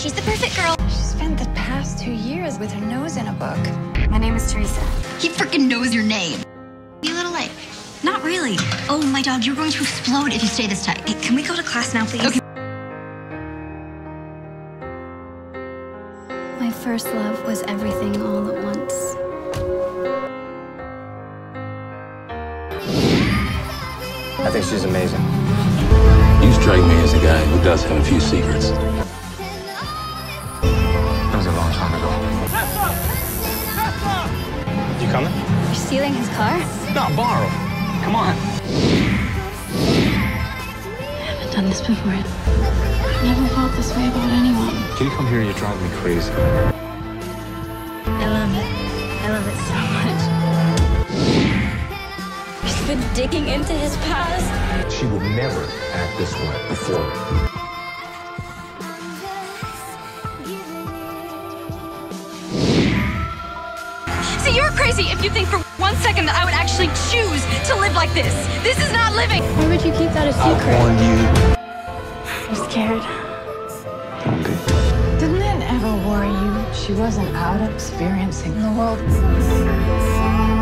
She's the perfect girl. She spent the past 2 years with her nose in a book. My name is Teresa. He freaking knows your name. You little late. Not really. Oh my dog, you're going to explode if you stay this tight. Hey, can we go to class now, please? Okay. My first love was everything all at once. I think she's amazing. You strike me as a guy who does have a few secrets. That was a long time ago. You coming? You're stealing his car? No, borrow. Come on. I haven't done this before. I've never felt this way about anyone. Can you come here? You're driving me crazy. I love it. I love it so much. He's been digging into his past. She would never act this way before me. See, you're crazy if you think for 1 second that I would actually choose to live like this. This is not living. Why would you keep that a secret? I warned you. I'm scared. Don't be. Didn't it ever worry you she wasn't out experiencing the world?